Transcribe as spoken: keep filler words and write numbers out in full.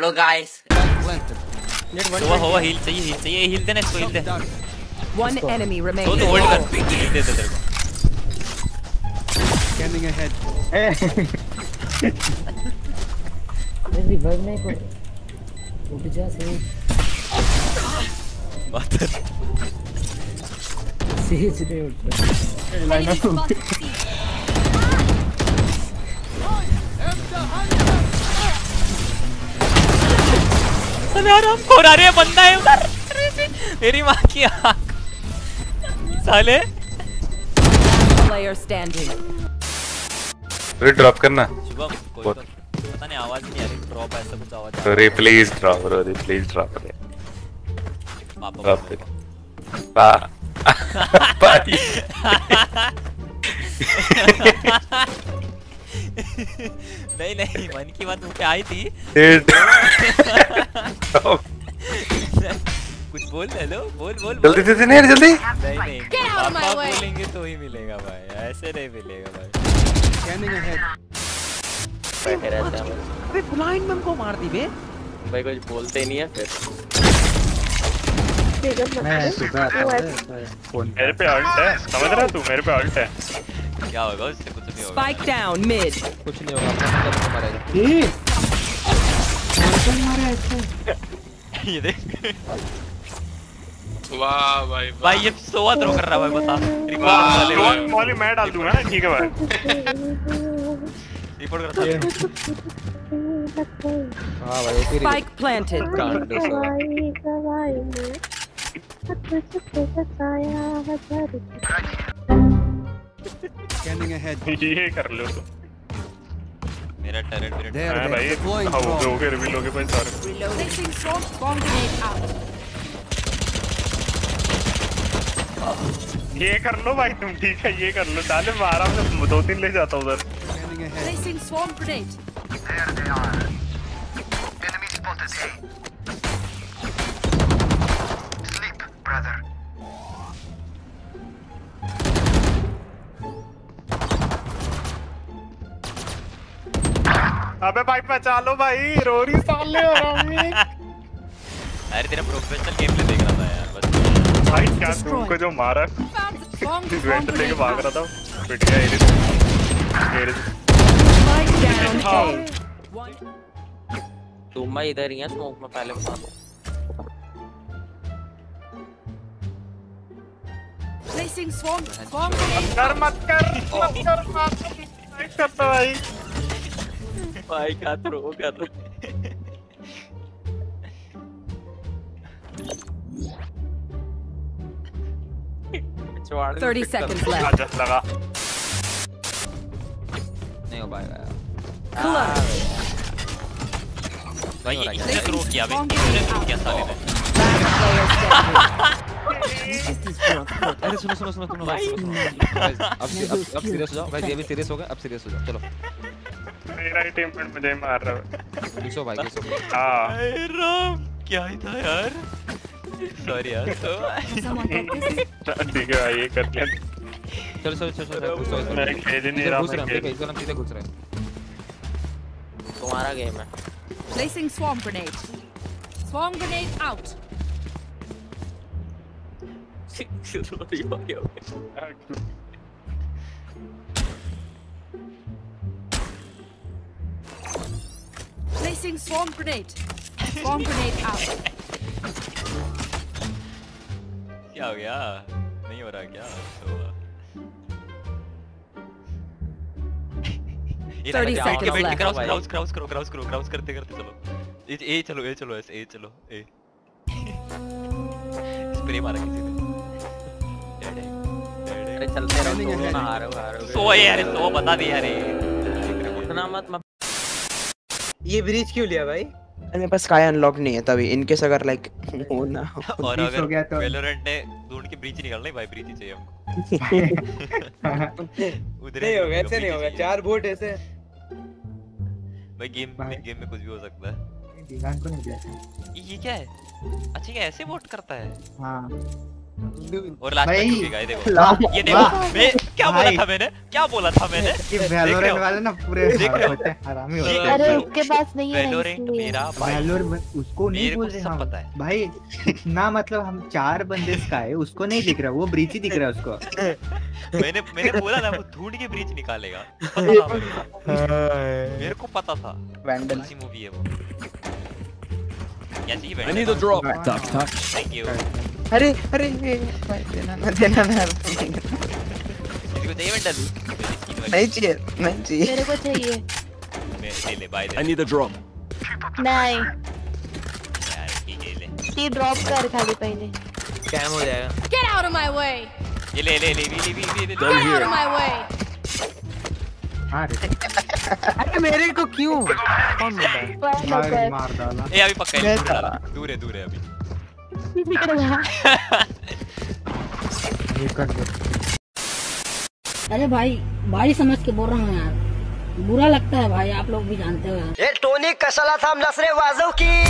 Hello guys. हुआ हुआ heal चाहिए हील चाहिए हील देना इसको हील दे। One enemy remaining. तो होल्ड कर हील दे दे तेरे को। Scanning ahead. रिवाइव नहीं कर उठ जा सही बात सीज नहीं उठ अरे यार हम खोरा रहे बंदा है उधर मेरी माँ की आँख साले Player standing. रे ड्रॉप करना शुभम कोई तो पता नहीं आवाज नहीं आ रही ड्रॉप ऐसा कुछ आवाज आ रे प्लीज ड्रॉप रे प्लीज ड्रॉप रे पापा ड्रॉप दे पा पाई नहीं नहीं मन की बात मुझे आई थी कुछ बोल हेलो बोल बोल जल्दी जल्दी नहीं जल्दी नहीं नहीं पापा बोलेंगे तो ही मिलेगा भाई ऐसे नहीं मिलेगा भाई Scanning ahead. बैठे रहते हैं अबे ब्लाइंड में हमको मार दी बे भाई कुछ बोलते ही नहीं है फिर मैं सुबह आता हूँ मेरे पे अल्ट है समझ रहा तू मेरे पे अल्ट है क्या होगा उससे कुछ नहीं होगा Spike down mid. कुछ नहीं होगा अपना मतलब मारेगा ए कौन मारा इसको ये देख वाह भाई भाई ये सोवा थ्रो कर रहा है भाई बता रिकॉर्ड वाले वाले मॉली मैं डाल दूंगा ना ठीक है भाई रिपोर्ट करता है हां भाई वो तेरी Spike planted. Scanning ahead. ये कर लो तो मेरा टर्रेट मेरा There हां भाई they're deploying हां drone. हो गए रिवील हो गए भाई सारे Reloading. Bomb grenade out. ये कर लो भाई तुम ठीक है ये कर लो डाले मारा मैं दो तीन ले जाता उधर Scanning ahead. Placing swarm grenade. There they are. Enemy spotted A. Sleep, brother. अबे भाई बचा लो भाई रोरी साले हो रहा अरे तेरा प्रोफेशनल गेम प्ले देख रहा था यार बस भाई क्या तुमको जो मारा वेंट लेके भाग रहा था पिट गया Ares Ares Spike down A. तुम भाई इधर ही है स्मोक में पहले बता दो Placing swarm swarm grenade. कर मत कर मत कर मत कर भाई भाई क्या थ्रो कर Thirty seconds left. आजा लगा नहीं हो पाएगा यार Clutch. भाई ये इसने थ्रो किया बे इसने थ्रो किया साले ने अरे सुनो सुनो सुनो सुनो भाई अब अब अब सीरियस हो जाओ भाई ये भी सीरियस हो गए अब सीरियस हो जाओ चलो मेरा ही टीममेट मुझे मार रहा है किसो भाई किसो हां अरे राम क्या ही था यार सॉरी यार तो ठीक है भाई ये कर लिया चलो चलो चलो चलो घुसो मैं खेल नहीं रहा घुस रहे मैं हैं इधर हम सीधे घुस रहे हैं तुम्हारा गेम है Placing swarm grenade. Swarm grenade out. Placing swarm grenade. Swarm grenade out. क्या हो गया नहीं हो रहा क्या Thirty seconds left. Crouch crouch crouch करो क्राउस करो क्राउस करते करते चलो ए ए चलो ए चलो ऐसे ए चलो ए स्प्रे मारा किसी ने अरे चलते रहो दोनों ना हारो हारो सो यार सो बता दे यार उठना मत मत ये ब्रीच क्यों लिया भाई मेरे पास स्काई अनलॉक नहीं है तभी इनकेस अगर लाइक हो ना और अगर वैलोरेंट ने ढूंढ के ब्रीच निकालना है भाई ब्रीच ही चाहिए हमको उधर नहीं होगा ऐसे नहीं होगा चार बोट ऐसे भाई गेम में गेम में कुछ भी हो सकता है। ดิ गान को नहीं दिया था ये क्या है? अच्छा ये ऐसे वोट करता है? हाँ हाँ हाँ हाँ हाँ और लास्ट में भाई, झुकेगा, ये देखो वाह, ये देखो वाह। मैं क्या बोला भाई। था मैंने क्या बोला था मैंने ये देख रहे वैलोरेंट हो? वाले ना पूरे देख रहे हो? होते हैं, हरामी होते हैं। अरे उसके पास नहीं है वैलोरेंट मेरा भाई वैलोरेंट उसको नहीं मेरे बोल को रहे सब हम पता है। भाई ना मतलब हम चार बंदे स्काई उसको नहीं दिख रहा, वो ब्रीच ही दिख रहा है उसको। मैंने मैंने बोला ना वो ढूंढ के ब्रीच निकालेगा, पता था मेरे को मेरे को पता था वैंडल कौन सी मूवी है वो। क्या चाहिए I need a drop. Tuck, tuck. Thank you. अरे अरे भाई देना ना देना ना किसी को चाहिए वेंडल? नहीं चाहिए नहीं चाहिए मेरे को चाहिए। मैं ले ले बाय दे। I need a drop. नहीं यार ठीक है ले। ये ड्रॉप कर खाली पहले। Scam हो जाएगा. Get out of my way! ये ले ले ले ले ले ले ले। Get out of my way! अरे अरे मेरे को क्यों कौन बोल रहा है मार मार डाला। ए अभी पक्का है, दूर डाला, दूर है दूर है अभी। ये कर दो। अरे भाई भाई समझ के बोल रहा हूँ यार, बुरा लगता है भाई, आप लोग भी जानते हो यार। ये टोनी कसला था नसरे वाजो की